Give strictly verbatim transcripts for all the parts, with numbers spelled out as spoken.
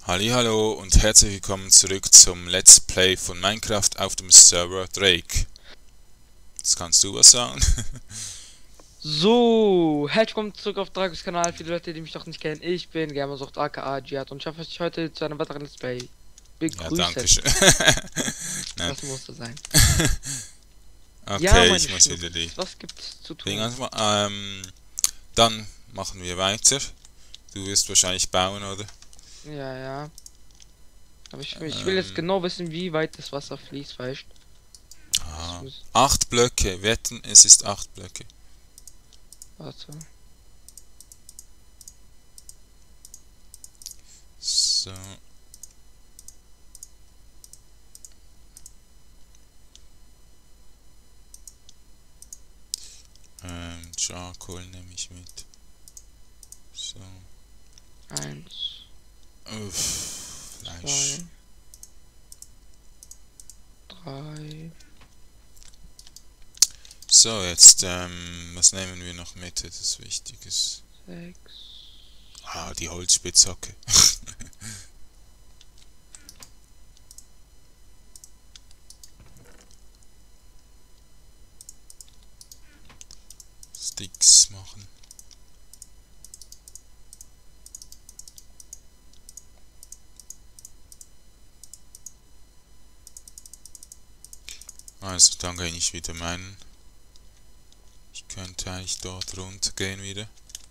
Hallihallo und herzlich willkommen zurück zum Let's Play von Minecraft auf dem Server Drake. Jetzt kannst du was sagen. So, herzlich willkommen zurück auf Dragos Kanal. Viele Leute, die mich noch nicht kennen, ich bin Gamersucht aka Jihad und schaffe euch heute zu einem weiteren Let's Play. Ja, Begrüßen. danke schön. Das musste sein. Okay, Ja, ich muss Schnucks, wieder die was gibt's zu tun? Dinge machen. Ähm, dann machen wir weiter. Du wirst wahrscheinlich bauen, oder? Ja, ja. Aber ich, ich will jetzt Ähm, genau wissen, wie weit das Wasser fließt, weißt aha. muss- Acht Blöcke. Wetten, es ist acht Blöcke. Warte. So. Ähm, Charcoal nehme ich mit. So. Eins, Uff, Fleisch. zwei, drei. So, jetzt, ähm, was nehmen wir noch mit, das Wichtiges? Sechs. Ah, die Holzspitzhacke. Sticks machen. Also, dann gehe ich wieder meinen. Ich könnte eigentlich dort runter gehen wieder.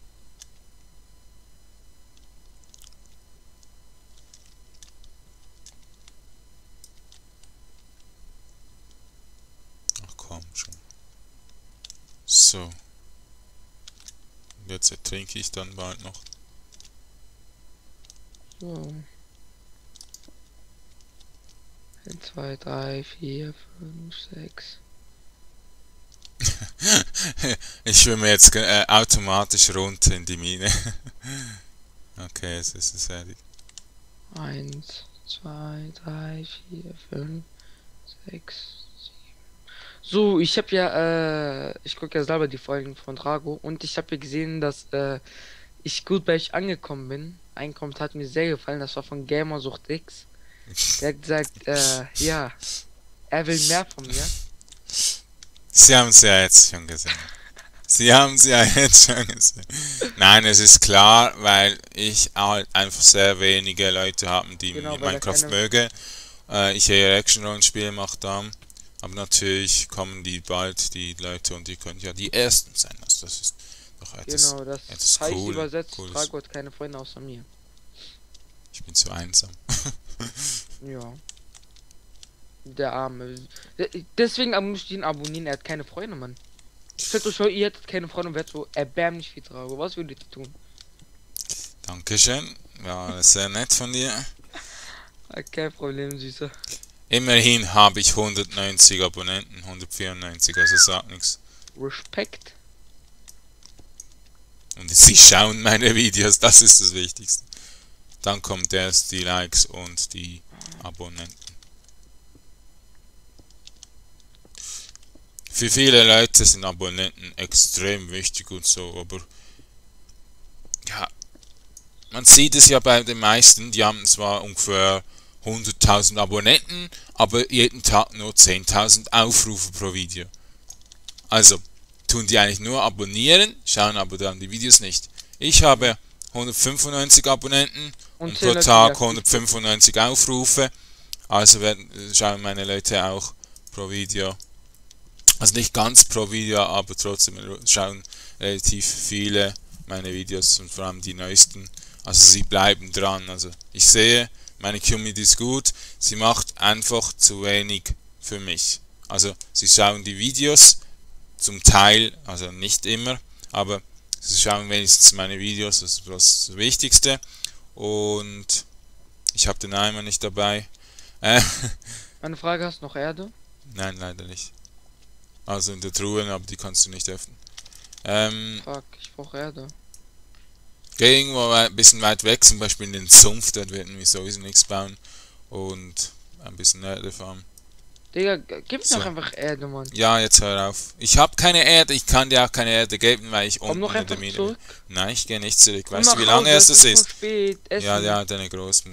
Ach komm schon. So. Und jetzt ertrinke ich dann bald noch. So. eins, zwei, drei, vier, fünf, sechs. Ich schwimme jetzt äh, automatisch runter in die Mine. Okay, es ist es fertig. eins, zwei, drei, vier, fünf, sechs, sieben. So, ich habe ja, äh, ich gucke ja selber die Folgen von Drago und ich habe ja gesehen, dass äh, ich gut bei euch angekommen bin. Ein Kommentar hat mir sehr gefallen, das war von Gamersucht X. Der hat gesagt, äh, ja, er will mehr von mir. Sie haben es ja jetzt schon gesehen. Sie haben es ja jetzt schon gesehen. Nein, es ist klar, weil ich halt einfach sehr wenige Leute habe, die Genau, mit weil er Minecraft keine- mögen. Äh, ich eher Action-Rollenspiele gemacht haben. Aber natürlich kommen die bald, die Leute, und die können ja die Ersten sein. Also das ist doch etwas, Genau, das etwas heißt cool, übersetzt, cooles. Drago hat keine Freunde außer mir. Ich bin zu einsam. Ja. Der Arme. De- Deswegen muss ich ihn abonnieren, er hat keine Freunde, Mann. Stellt euch vor, ihr hättet keine Freunde und wärt so erbärmlich wie Drago. Was würdet ihr tun? Dankeschön. Ja, das ist sehr nett von dir. Ah, kein Problem, Süßer. Immerhin habe ich hundertneunzig Abonnenten, hundertvierundneunzig, also sagt nichts. Respekt. Und sie schauen meine Videos, das ist das Wichtigste. Dann kommt erst die Likes und die Abonnenten. Für viele Leute sind Abonnenten extrem wichtig und so, aber ja, man sieht es ja bei den meisten, die haben zwar ungefähr hunderttausend Abonnenten, aber jeden Tag nur zehntausend Aufrufe pro Video. Also tun die eigentlich nur abonnieren, schauen aber dann die Videos nicht. Ich habe hundertfünfundneunzig Abonnenten und, Und pro zehn Tag Leute, die hundertfünfundneunzig Aufrufe. Also werden, schauen meine Leute auch pro Video. Also nicht ganz pro Video, aber trotzdem schauen relativ viele meine Videos und vor allem die neuesten. Also sie bleiben dran. Also ich sehe, meine Community ist gut. Sie macht einfach zu wenig für mich. Also sie schauen die Videos zum Teil, also nicht immer, aber sie schauen wenigstens meine Videos, das ist das Wichtigste. Und ich habe den Eimer nicht dabei. Äh, Meine Frage, hast du noch Erde? nein, leider nicht. Also in der Truhe, aber die kannst du nicht öffnen. Ähm, Fuck, ich brauche Erde. geh irgendwo ein bisschen weit weg, zum Beispiel in den Sumpf, dort werden wir sowieso nichts bauen. Und ein bisschen Erde farmen. Digga, g- gib mir So. doch einfach Erde, Mann. Ja, jetzt hör auf. Ich habe keine Erde, ich kann dir auch keine Erde geben, weil ich Komm unten noch in der einfach Mine zurück. bin. Nein, ich gehe nicht zurück. Komm Weißt du, nach wie lange Hause, es das schon ist? spät. Essen. Ja, ja, deine Großmutter.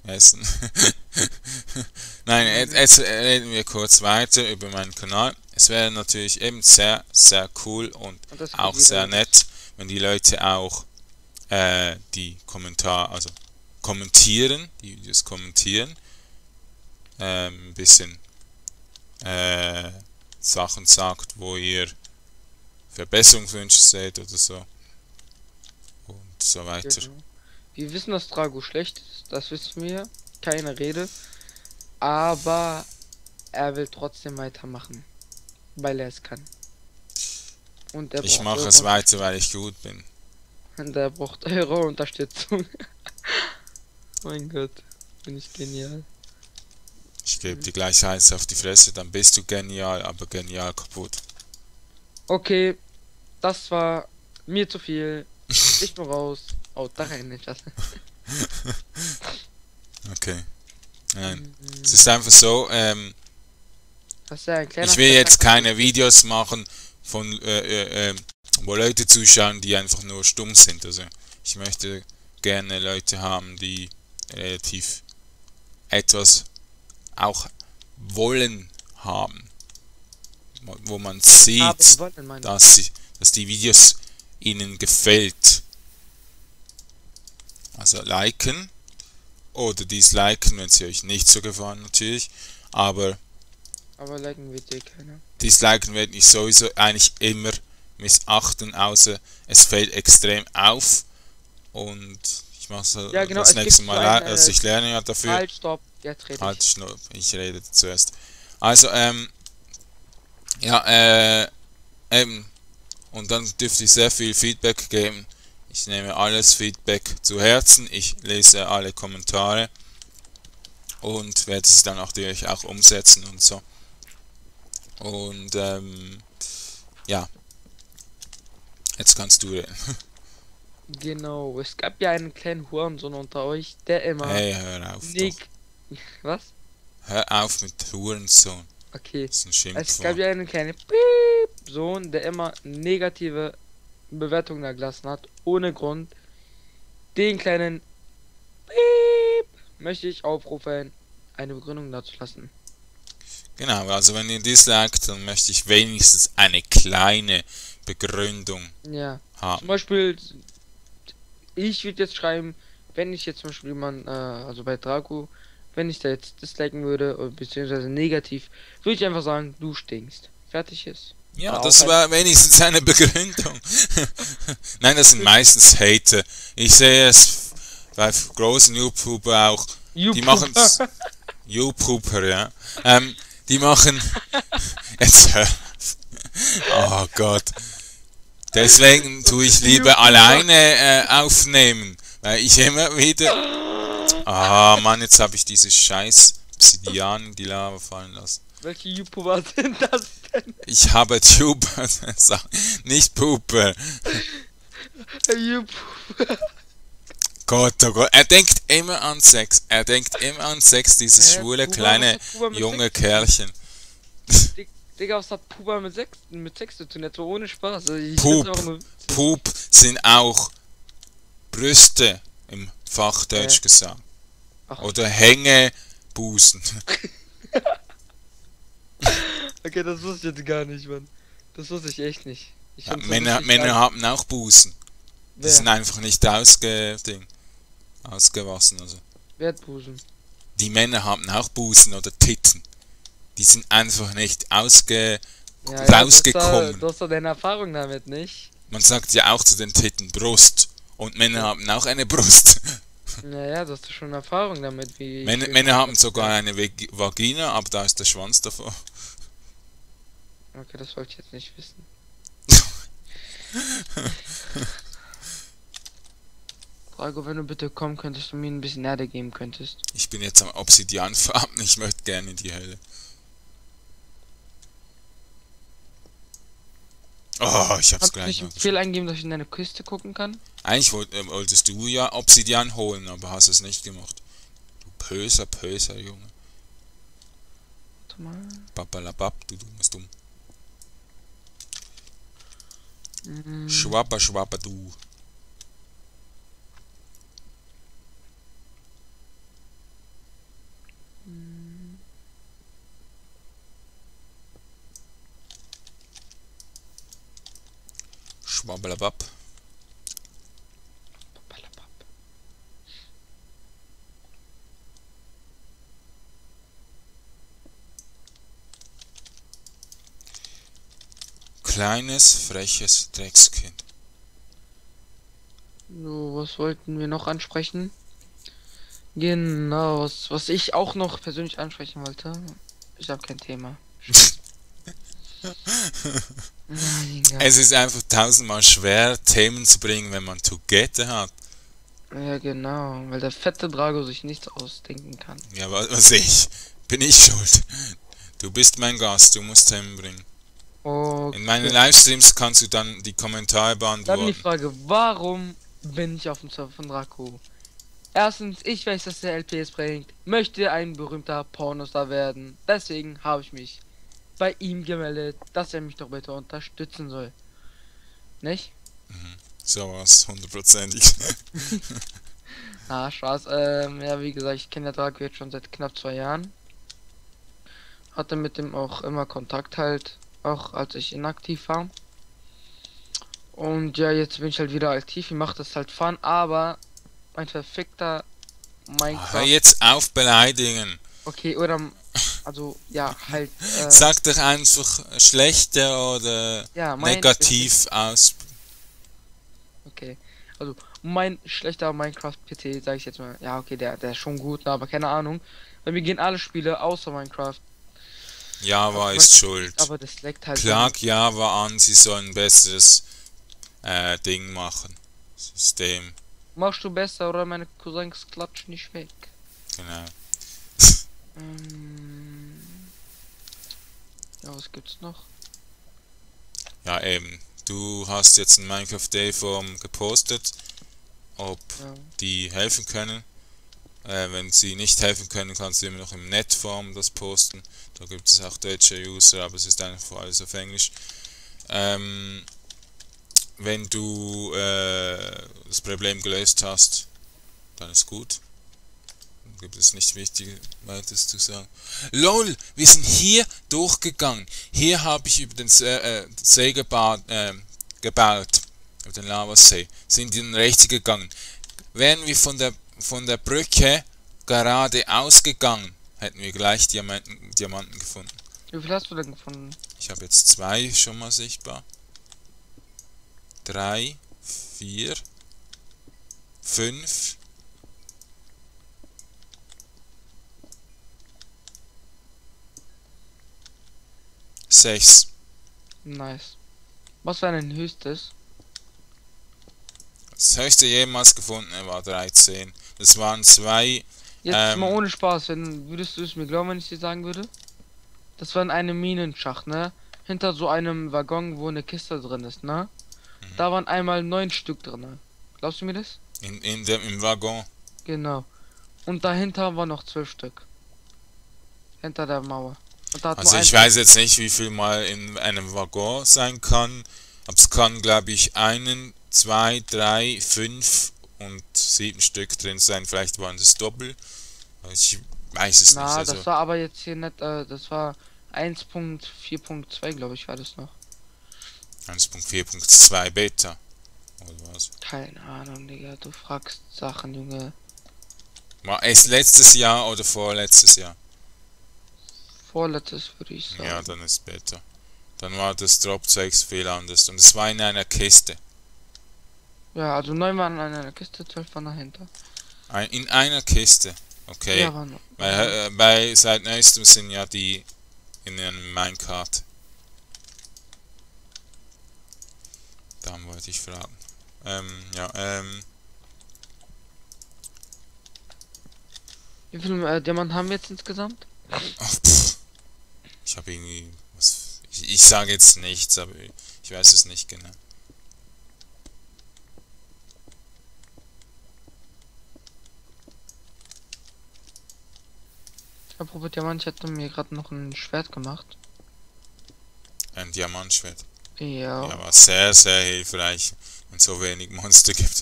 essen. Nein, jetzt, jetzt reden wir kurz weiter über meinen Kanal. Es wäre natürlich eben sehr, sehr cool und, Und das auch geht sehr jeder. nett, wenn die Leute auch äh, die Kommentar, also kommentieren, die Videos kommentieren, ähm, ein bisschen äh, Sachen sagt, wo ihr Verbesserungswünsche seht oder so und so weiter. Genau. Wir wissen, dass Drago schlecht ist, das wissen wir. Keine Rede. Aber er will trotzdem weitermachen. Weil er es kann. Und er Ich braucht mache eure, es weiter, weil ich gut bin. und er braucht eure Unterstützung. Mein Gott, bin ich genial. Ich gebe dir gleich eins auf die Fresse, dann bist du genial, aber genial kaputt. Okay, das war mir zu viel. Ich bin raus. Oh, da rein nicht das. Okay. Nein. Mhm. Es ist einfach so, ähm, Das ist ja ein kleiner ich will jetzt Vertrag. keine Videos machen, von, äh, äh, äh, wo Leute zuschauen, die einfach nur stumm sind. Also ich möchte gerne Leute haben, die relativ etwas auch wollen haben. Wo- Wo man Haben sieht, wollen, meine ich. dass, sie, dass die Videos ihnen gefällt. Also liken oder disliken, wenn sie euch nicht so gefallen natürlich. Aber Aber liken wird dir keiner. disliken werde ich sowieso eigentlich immer missachten, außer es fällt extrem auf und ich mache es Ja, genau, das es nächste gibt Mal, so le- ein, also äh, ich lerne ja dafür. Halt, stopp, jetzt rede Halt, ich. Schnupp, ich rede zuerst. Also, ähm, ja, äh, eben, und dann dürfte ich sehr viel Feedback geben. Ich nehme alles Feedback zu Herzen, ich lese alle Kommentare und werde es dann natürlich auch umsetzen und so. Und, ähm, ja, jetzt kannst du reden. Genau, es gab ja einen kleinen Hurensohn unter euch, der immer Hey, hör auf doch. Nick. Was? Hör auf mit Hurensohn. Okay. Das ist ein Es gab Schimpfwort. ja einen kleinen Piep Sohn, der immer negative Bewertungen erlassen hat, ohne Grund. Den kleinen Piep möchte ich aufrufen, eine Begründung dazu lassen. Genau, also wenn ihr disliked, dann möchte ich wenigstens eine kleine Begründung Ja. Zum haben. Beispiel, ich würde jetzt schreiben, wenn ich jetzt zum Beispiel jemand, äh, also bei Draco, wenn ich da jetzt disliken würde, oder beziehungsweise negativ, würde ich einfach sagen, du stinkst. Fertig ist. Ja, Oder das auch war wenigstens eine Begründung. Nein, das sind meistens Hater. Ich sehe es bei großen YouTuber auch. Die machen es. YouTuber, ja. Ähm, die machen. Jetzt hör. Oh Gott. Deswegen tue ich lieber alleine äh, aufnehmen. Weil ich immer wieder. Ah, Mann, jetzt habe ich diese scheiß Obsidian in die Lava fallen lassen. Welche YouTuber sind das denn? Ich habe Tuber gesagt, nicht Puper. YouTuber. Gott, oh Gott. Er denkt immer an Sex. Er denkt immer an Sex, dieses Hä, schwule, Puber, kleine, was hat Puber mit junge Sex zu tun? Kerlchen. Dig- Digga, was hat Puber mit Sex, mit Sex zu tun? Jetzt so ohne Spaß. Also ich Pup. find's auch nur witzig. Pup sind auch Brüste, im Fachdeutsch Hä? gesagt. Ach. Oder Hängebusen. Okay, das wusste ich jetzt gar nicht, Mann. Das wusste ich echt nicht. Ich Ja, find's so Männer, lustig, Männer weil- haben auch Busen. Die Wer? sind einfach nicht ausge, Ding, ausgewaschen. Also. Wer hat Busen? Die Männer haben auch Busen oder Titten. Die sind einfach nicht ausge... Ja, ja, du hast da- rausgekommen. Du hast doch deine Erfahrung damit, nicht? Man sagt ja auch zu den Titten Brust. Und Männer haben auch eine Brust. Naja, du hast doch schon Erfahrung damit, wie. Männer, wie- Männer haben sogar eine Vag- Vagina, aber da ist der Schwanz davor. Okay, das wollte ich jetzt nicht wissen. Drago, wenn du bitte kommen könntest und mir ein bisschen Erde geben könntest. Ich bin jetzt am Obsidian farben, ich möchte gerne in die Hölle. Oh, ich hab's Kannst du gleich nicht mal. einen Befehl eingeben, dass ich in deine Kiste gucken kann? Eigentlich wollt, äh, wolltest du ja Obsidian holen, aber hast es nicht gemacht. Du böser, böser Junge. Warte mal. Babalabab, du dummes Dumm. Mm, Schwabba, schwabba, du. Babbelabab. Kleines, freches Dreckskind. So, was wollten wir noch ansprechen? Genau, was, was ich auch noch persönlich ansprechen wollte. Ich habe kein Thema. Nein, Es ist einfach tausendmal schwer, Themen zu bringen, wenn man Together hat. ja, genau, weil der fette Drago sich nichts ausdenken kann. Ja, was, was ich? Bin ich schuld? Du bist mein Gast, du musst Themen bringen. Okay. In meinen Livestreams kannst du dann die Kommentare Dann die beantworten. Frage, warum bin ich auf dem Server von Draco? Erstens, ich weiß, dass der L P S bringt, möchte ein berühmter Pornostar werden. Deswegen habe ich mich bei ihm gemeldet, dass er mich doch bitte unterstützen soll. Nicht? Mhm. Sowas, hundertprozentig. Ah, Spaß. Ähm, ja, wie gesagt, ich kenne der Draco jetzt schon seit knapp zwei Jahren. Hatte mit dem auch immer Kontakt halt, auch als ich inaktiv war. Und ja, jetzt bin ich halt wieder aktiv. Ich mache das halt Fun, aber ein verfickter Minecraft. Hör jetzt auf beleidigen. Okay, oder also ja, halt. Äh, Sag doch einfach schlechter oder ja, mein negativ aus. Okay, also mein schlechter Minecraft-P C, sage ich jetzt mal. Ja, okay, der, der ist schon gut, aber keine Ahnung. Bei mir gehen alle Spiele außer Minecraft. Java Aber ist Minecraft schuld. Aber das leckt halt. Klag Java an, sie sollen ein besseres äh, Ding machen. System. Machst du besser oder meine Cousins klatschen nicht weg. Genau. Ähm, ja, was gibt's noch? Ja, eben. Du hast jetzt ein Minecraft Day Forum gepostet, ob Ja. die helfen können. Äh, wenn sie nicht helfen können, kannst du immer noch im Netform das posten. Da gibt es auch deutsche User, aber es ist einfach alles auf Englisch. Ähm, wenn du äh, das Problem gelöst hast, dann ist gut. Dann gibt es nicht wichtig weiteres zu sagen. LOL, wir sind hier durchgegangen. Hier habe ich über den See, äh, See geba äh, gebaut. Über den Lavasee. Sind in rechts gegangen. Wären wir von der von der Brücke gerade ausgegangen, hätten wir gleich Diamanten, Diamanten gefunden. Wie viel hast du denn gefunden? Ich habe jetzt zwei schon mal sichtbar. Drei, vier, fünf. Sechs. Nice. Was war dein höchstes? Das höchste jemals gefunden war dreizehn. Das waren zwei. Jetzt Ähm, mal ohne Spaß, wenn würdest du es mir glauben, wenn ich dir sagen würde? Das war in einem Minenschacht, ne? Hinter so einem Waggon, wo eine Kiste drin ist, ne? Mhm. Da waren einmal neun Stück drin. Glaubst du mir das? In, in dem, im Waggon. Genau. Und dahinter waren noch zwölf Stück. Hinter der Mauer. Und da hat Also nur ich ein- weiß jetzt nicht, wie viel mal in einem Waggon sein kann. Aber es kann, glaube ich, einen, zwei, drei, fünf und sieben Stück drin sein. Vielleicht waren das doppelt. Ich weiß es Na, nicht. Also das war aber jetzt hier nicht, äh, das war eins Punkt vier Punkt zwei, glaube ich, war das noch. eins Punkt vier Punkt zwei Beta. Oder was? Keine Ahnung, Digga, du fragst Sachen, Junge. War es letztes Jahr oder vorletztes Jahr? Vorletztes würde ich sagen. Ja, dann ist Beta. Dann war das Dropsix viel anders. Und es war in einer Kiste. Ja, also neun waren an einer Kiste, zwölf waren dahinter. Ein, in einer Kiste. Okay. Ja, waren Weil, äh, bei seit neuestem sind ja die in einem Minecart. Da wollte ich fragen. Ähm, ja, ähm. Wie viele äh, Diamanten haben wir jetzt insgesamt? Ach, pff. Ich habe irgendwie. Was, ich, ich sage jetzt nichts, aber ich weiß es nicht genau. Apropos Diamant, ich hatte mir gerade noch ein Schwert gemacht. Ein Diamantschwert. Ja. Ja, war sehr, sehr hilfreich, wenn es so wenig Monster gibt.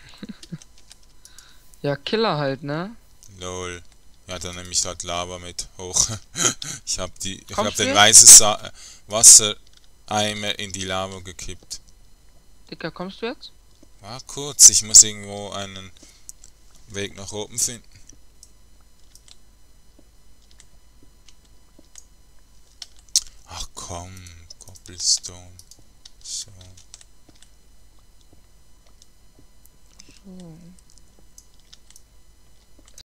Ja, Killer halt, ne? Lol. Ja, dann nehme ich halt Lava mit hoch. ich habe die, ich Kommst habe du den jetzt? weißen Sa Wassereimer in die Lava gekippt. Dicker, kommst du jetzt? War kurz, ich muss irgendwo einen Weg nach oben finden. Ach komm, Cobblestone. So. So.